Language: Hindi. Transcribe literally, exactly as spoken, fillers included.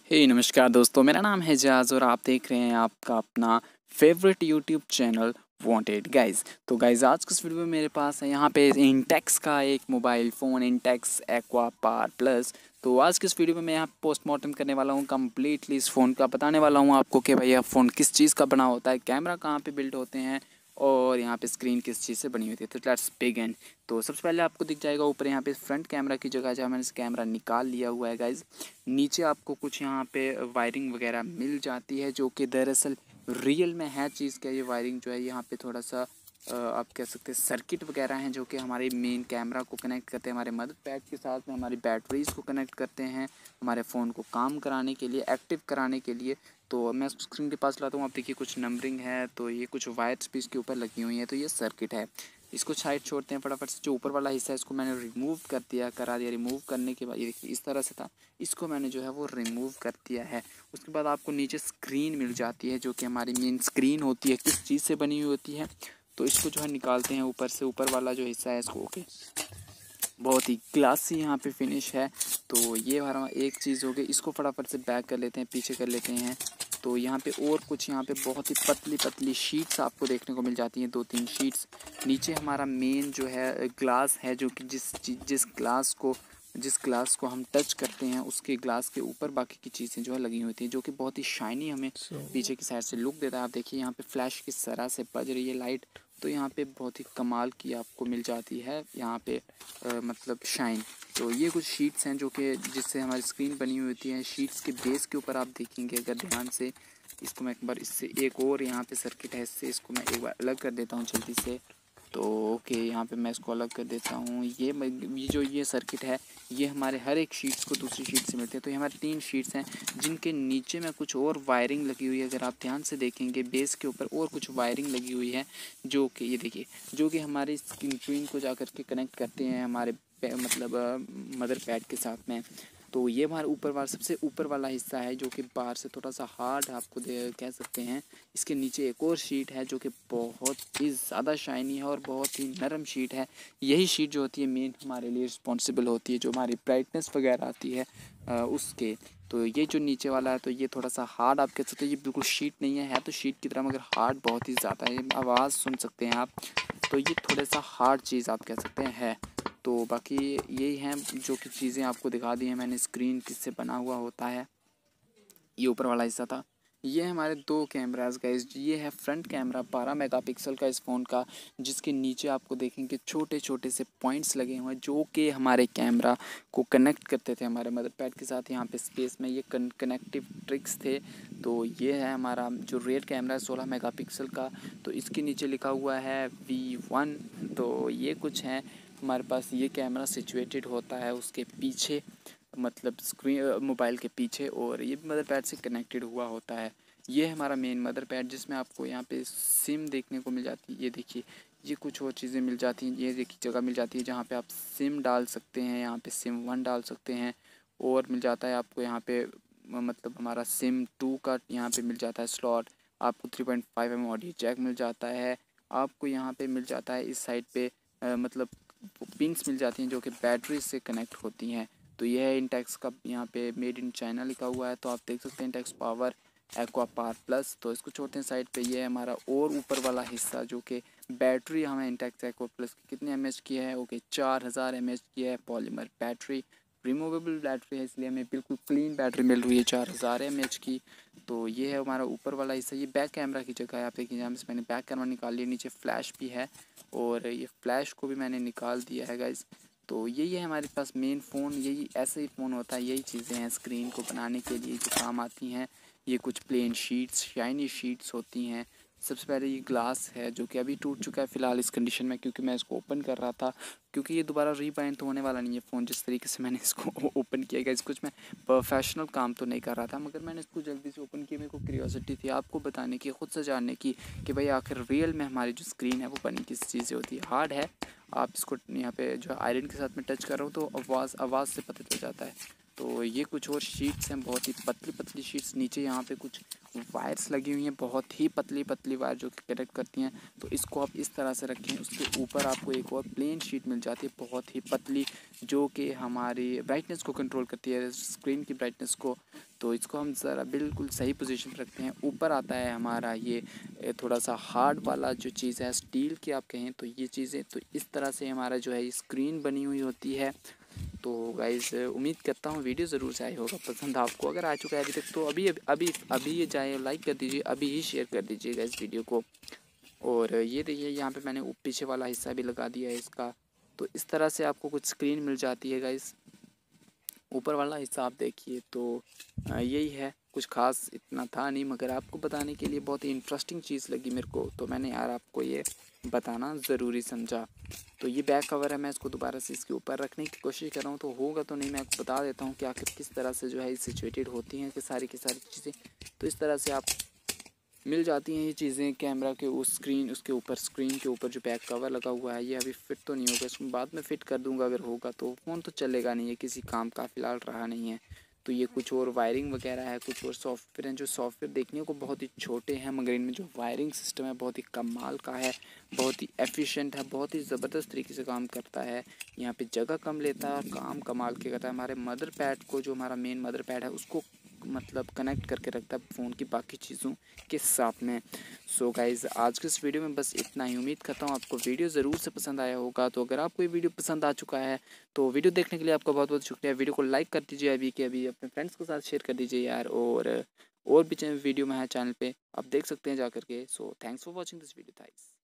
हे नमस्कार दोस्तों, मेरा नाम है जाज और आप देख रहे हैं आपका अपना favourite YouTube channel Wanted guys. तो गाइस आज के इस वीडियो में मेरे पास है यहाँ पे इंटेक्स का एक mobile phone Intex Aqua Power Plus. तो आज के इस वीडियो में मैं यहाँ पोस्टमार्टम करने वाला हूँ कम्प्लीटली इस फ़ोन का, बताने वाला हूँ आपको कि भाई यह फ़ोन किस चीज़ का बना होता है, कैमरा कहाँ पे बिल्ड होते हैं और यहाँ पे स्क्रीन किस चीज़ से बनी होती है। तो लेट्स बिगिन। तो सबसे पहले आपको दिख जाएगा ऊपर यहाँ पे फ्रंट कैमरा की जगह जहाँ मैंने कैमरा निकाल लिया हुआ है गाइज। नीचे आपको कुछ यहाँ पे वायरिंग वगैरह मिल जाती है जो कि दरअसल रियल में है चीज़ क्या। ये वायरिंग जो है यहाँ पे थोड़ा सा अ, आप कह सकते हैं सर्किट वगैरह हैं जो कि हमारे मेन कैमरा को कनेक्ट करते हैं, हमारे मदर पैड के साथ में हमारी बैटरीज़ को कनेक्ट करते हैं, हमारे फ़ोन को काम कराने के लिए, एक्टिव कराने के लिए। तो मैं स्क्रीन के पास लाता हूँ, आप देखिए कुछ नंबरिंग है, तो ये कुछ वायर्स भी इसके ऊपर लगी हुई हैं। तो ये सर्किट है, इसको साइड छोड़ते हैं फटाफट से। जो ऊपर वाला हिस्सा है इसको मैंने रिमूव कर दिया करा दिया रिमूव करने के बाद ये देखिए इस तरह से था, इसको मैंने जो है वो रिमूव कर दिया है। उसके बाद आपको नीचे स्क्रीन मिल जाती है जो कि हमारी मेन स्क्रीन होती है, किस चीज़ से बनी हुई होती है। तो इसको जो है निकालते हैं ऊपर से, ऊपर वाला जो हिस्सा है इसको। ओके, बहुत ही क्लासी यहाँ पे फिनिश है। तो ये हमारा एक चीज़ हो गई, इसको फटाफट से बैक कर लेते हैं, पीछे कर लेते हैं। तो यहाँ पे और कुछ यहाँ पे बहुत ही पतली पतली शीट्स आपको देखने को मिल जाती हैं, दो तीन शीट्स। नीचे हमारा मेन जो है ग्लास है जो कि जिस जिस ग्लास को जिस ग्लास को हम टच करते हैं उसके ग्लास के ऊपर बाकी की चीज़ें जो है लगी होती हैं जो कि बहुत ही शाइनी हमें पीछे की साइड से लुक देता है। आप देखिए यहाँ पे फ्लैश किस तरह से बज रही है लाइट, तो यहाँ पे बहुत ही कमाल की आपको मिल जाती है यहाँ पे आ, मतलब शाइन। तो ये कुछ शीट्स हैं जो कि जिससे हमारी स्क्रीन बनी हुई होती है। शीट्स के बेस के ऊपर आप देखेंगे अगर ध्यान से, इसको मैं एक बार इससे एक और यहाँ पे सर्किट है, इससे इसको मैं एक बार अलग कर देता हूँ जल्दी से। तो ओके, यहाँ पे मैं इसको अलग कर देता हूँ। ये ये जो ये सर्किट है ये हमारे हर एक शीट्स को दूसरी शीट से मिलते हैं। तो ये हमारे तीन शीट्स हैं जिनके नीचे में कुछ और वायरिंग लगी हुई है। अगर आप ध्यान से देखेंगे बेस के ऊपर और कुछ वायरिंग लगी हुई है जो कि ये देखिए जो कि हमारी स्क्रीन को जा कर के कनेक्ट करते हैं हमारे मतलब मदर पैड के साथ में। तो ये हमारे ऊपर वाला सबसे ऊपर वाला हिस्सा है जो कि बाहर से थोड़ा सा हार्ड आपको दे कह सकते हैं। इसके नीचे एक और शीट है जो कि बहुत ही ज़्यादा शाइनी है और बहुत ही नरम शीट है। यही शीट जो होती है मेन हमारे लिए रिस्पॉन्सिबल होती है, जो हमारी ब्राइटनेस वगैरह आती है आ, उसके। तो ये जो नीचे वाला है तो ये थोड़ा सा हार्ड आप कह सकते हैं, ये बिल्कुल शीट नहीं है, है तो शीट की तरह मगर हार्ड बहुत ही ज़्यादा है। आवाज़ सुन सकते हैं आप, तो ये थोड़ा सा हार्ड चीज़ आप कह सकते हैं है। तो बाकी यही हैं जो कि चीज़ें आपको दिखा दी हैं मैंने, स्क्रीन किससे बना हुआ होता है। ये ऊपर वाला हिस्सा था। ये हमारे दो कैमरास गाइस, ये है फ्रंट कैमरा बारह मेगापिक्सल का इस फ़ोन का, जिसके नीचे आपको देखेंगे छोटे छोटे से पॉइंट्स लगे हुए हैं जो कि हमारे कैमरा को कनेक्ट करते थे हमारे मदरपैड के साथ। यहाँ पे स्पेस में ये कनेक्टिव ट्रिक्स थे। तो ये है हमारा जो रेयर कैमरा है सोलह मेगापिक्सल का, तो इसके नीचे लिखा हुआ है वी वन। तो ये कुछ हैं हमारे पास, ये कैमरा सिचुएटेड होता है उसके पीछे, मतलब स्क्रीन मोबाइल के पीछे, और ये मदरपैड से कनेक्टेड हुआ होता है। ये है हमारा मेन मदरपैड जिसमें आपको यहाँ पे सिम देखने को मिल जाती है। ये देखिए ये कुछ और चीज़ें मिल जाती हैं, ये देखिए जगह मिल जाती है जहाँ पे आप सिम डाल सकते हैं, यहाँ पे सिम वन डाल सकते हैं। और मिल जाता है आपको यहाँ पे मतलब हमारा सिम टू का यहाँ पे मिल जाता है स्लॉट। आपको three point five M audio jack मिल जाता है। आपको यहाँ पे मिल जाता है इस साइड पे आ, मतलब पिंस मिल जाती हैं जो कि बैटरी से कनेक्ट होती हैं। तो ये है इंटेक्स का, यहाँ पे मेड इन चाइना लिखा हुआ है, तो आप देख सकते हैं Intex Power Aqua Power Plus. तो इसको छोड़ते हैं साइड पे। ये है हमारा और ऊपर वाला हिस्सा जो कि बैटरी हमें इंटेक्स एक्वा प्लस की कितने एम एच की है, ओके चार हज़ार एम एच की है। पॉलीमर बैटरी, रिमूवेबल बैटरी है इसलिए हमें बिल्कुल क्लीन बैटरी मिल रही है चार हज़ार एम एच की। तो ये है हमारा ऊपर वाला हिस्सा। ये बैक कैमरा की जगह है, आप देखिए जहाँ से मैंने बैक कैमरा निकाल लिया। नीचे फ्लैश भी है और ये फ्लैश को भी मैंने निकाल दिया है गाइज़। तो यही है हमारे पास मेन फ़ोन, यही ऐसे ही फ़ोन होता है, यही चीज़ें हैं स्क्रीन को बनाने के लिए जो काम आती हैं। ये कुछ प्लेन शीट्स शाइनी शीट्स होती हैं। सबसे पहले ये ग्लास है जो कि अभी टूट चुका है फ़िलहाल इस कंडीशन में, क्योंकि मैं इसको ओपन कर रहा था, क्योंकि ये दोबारा रीबाइंड तो होने वाला नहीं है फ़ोन जिस तरीके से मैंने इसको ओपन किया गया। कुछ मैं प्रोफेशनल काम तो नहीं कर रहा था मगर मैंने इसको जल्दी से ओपन किया। मेरे को क्यूरियोसिटी थी आपको बताने की, ख़ुद से जानने की कि भाई आखिर रियल में हमारी जो स्क्रीन है वो बनी किस चीज़ से होती है। हार्ड है, आप इसको यहाँ पे जो आयरन के साथ में टच कर रहा हूँ तो आवाज़ आवाज़ से पता चल जाता है। तो ये कुछ और शीट्स हैं, बहुत ही पतली पतली शीट्स। नीचे यहाँ पे कुछ वायर्स लगी हुई हैं, बहुत ही पतली पतली वायर जो कि कनेक्ट करती हैं। तो इसको आप इस तरह से रखें, उसके ऊपर आपको एक और प्लेन शीट मिल जाती है बहुत ही पतली, जो कि हमारी ब्राइटनेस को कंट्रोल करती है, स्क्रीन की ब्राइटनेस को। तो इसको हम ज़रा बिल्कुल सही पोजीशन पर रखते हैं। ऊपर आता है हमारा ये थोड़ा सा हार्ड वाला जो चीज़ है, स्टील की आप कहें तो ये चीज़ें। तो इस तरह से हमारा जो है स्क्रीन बनी हुई होती है। तो गाइज़ उम्मीद करता हूँ वीडियो ज़रूर से आया होगा पसंद आपको। अगर आ चुका है अभी तक तो अभी अभी अभी ये जाए लाइक कर दीजिए, अभी ही शेयर कर दीजिएगा इस वीडियो को। और ये देखिए यहाँ पे मैंने पीछे वाला हिस्सा भी लगा दिया है इसका। तो इस तरह से आपको कुछ स्क्रीन मिल जाती है गाइज़। ऊपर वाला हिस्सा आप देखिए तो यही है, कुछ खास इतना था नहीं, मगर आपको बताने के लिए बहुत ही इंटरेस्टिंग चीज़ लगी मेरे को, तो मैंने यार आपको ये बताना ज़रूरी समझा। तो ये बैक कवर है, मैं इसको दोबारा से इसके ऊपर रखने की कोशिश कर रहा हूँ, तो होगा तो नहीं मैं आपको बता देता हूँ कि आखिर किस तरह से जो है सिचुएटेड होती हैं कि सारी की सारी चीज़ें। तो इस तरह से आप मिल जाती हैं ये चीज़ें कैमरा के उस स्क्रीन उसके ऊपर, स्क्रीन के ऊपर जो बैक कवर लगा हुआ है। ये अभी फिट तो नहीं होगा, इसको बाद में फ़िट कर दूंगा अगर होगा तो। फ़ोन तो चलेगा नहीं है, किसी काम का फ़िलहाल रहा नहीं है। तो ये कुछ और वायरिंग वगैरह है, कुछ और सॉफ्टवेयर हैं जो सॉफ्टवेयर देखने को बहुत ही छोटे हैं, मगर इनमें जो वायरिंग सिस्टम है बहुत ही कमाल का है, बहुत ही एफिशिएंट है, बहुत ही ज़बरदस्त तरीके से काम करता है। यहाँ पे जगह कम लेता है और काम कमाल के करता है। हमारे मदर पैड को, जो हमारा मेन मदर पैड है, उसको मतलब कनेक्ट करके रखता है फ़ोन की बाकी चीज़ों के साथ में। सो गाइज़ आज के इस वीडियो में बस इतना ही। उम्मीद करता हूँ आपको वीडियो ज़रूर से पसंद आया होगा। तो अगर आपको ये वीडियो पसंद आ चुका है तो वीडियो देखने के लिए आपका बहुत बहुत शुक्रिया। वीडियो को लाइक कर दीजिए अभी के अभी, अपने फ्रेंड्स के साथ शेयर कर दीजिए यार। और और भी वीडियो में है चैनल पे, आप देख सकते हैं जा करके। So thanks for watching this video guys.